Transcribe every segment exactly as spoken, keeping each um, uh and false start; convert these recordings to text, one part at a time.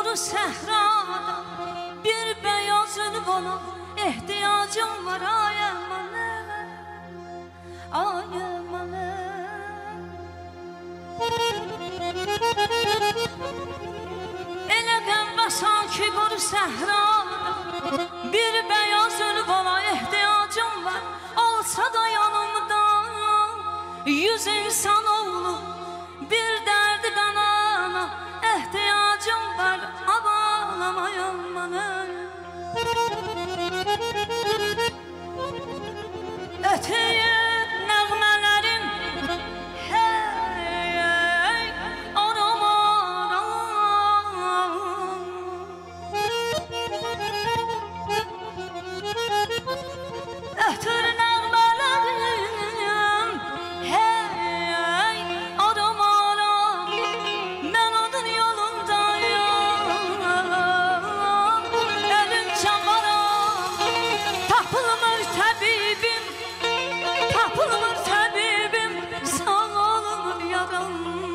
quru səhrada bir beyaz ünvana ehtiyacım var. Ay əmanə, ay əmanə. Elə qəmbəsan ki quru səhrada bir beyaz ünvana ehtiyacım var. Olsa da yanımda yüz insan oğlu bir derdi kanana ehtiyacım var. Ağlamayam bana. Öteye nəğmələrim hey aram aram. Ötür nəğmələrim hey aram aram. Mən onun yolundayım, elim çağaram. Tapılmır təbibim, tapılmır təbibim, sağ olun yaram.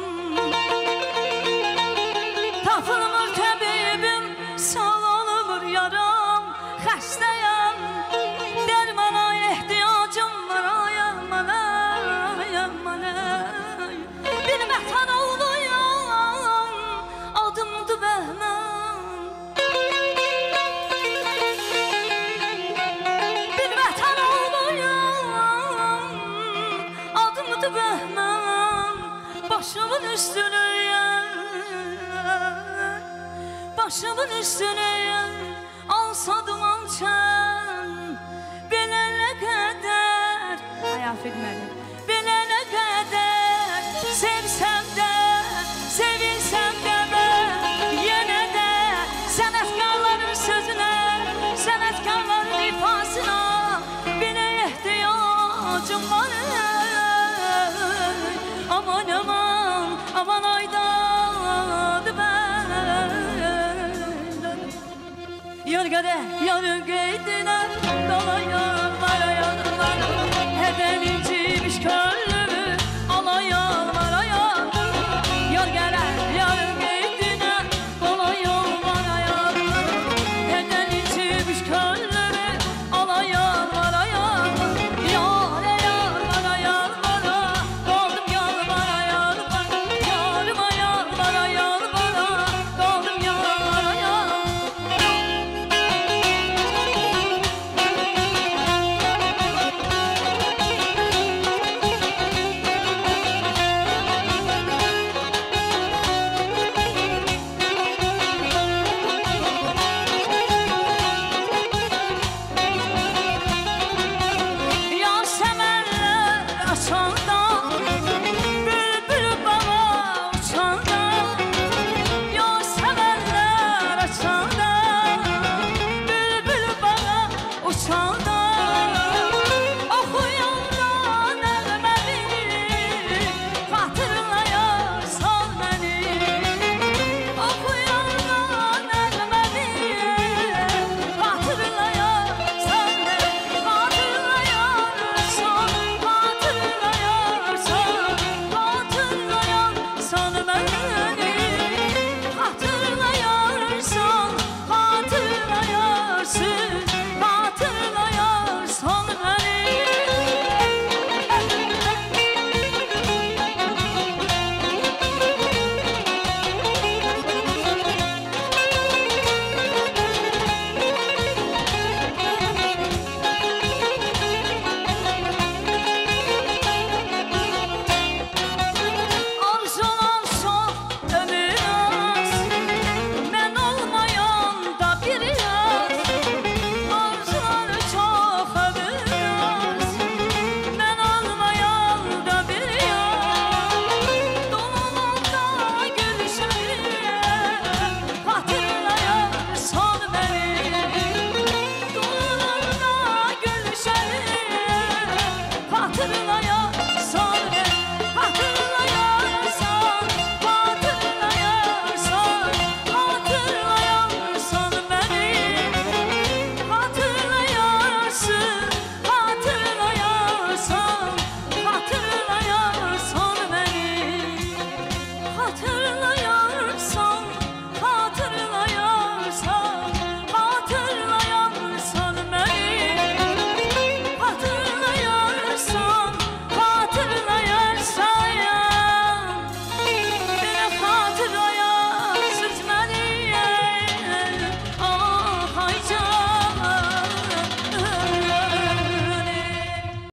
Tapılmır təbibim, sağ olun yaram. Xəstəyəm, dərmana ehtiyacım var. Ay əmanə, ay əmanə. Bir vətən oğluyam, adımdır Bəhmən. Bir vətən oğluyam, adımdır Bəhmən. Başımın üstünəyəm, başımın üstünəyəm. Alsa duman çən, belə nə qədər. Ay afid mənim. Belə nə qədər sevsəm də, sevilsəm də mən yenə də sənətkarların sözünə, sənətkarların ifasına belə ehtiyacım var. Aman aman, aman aydadı mən. Yar qədə, yarın qeydinə dalayam, varayam, varayam. Hədən incimiş könlümü alayam, varayam. Yar gələ, yarın qeydinə dalayam, varayam. Hədən incimiş könlümü alayam, varayam. Yar, yar, varayam, vara. Qaldım yar, varayam, vara. Yarıma yar, varayam, vara. Qaldım yar, varayam. Yasemenler açanda, bülbül bana uçanda. Yasemenler açanda, bülbül bana uçanda.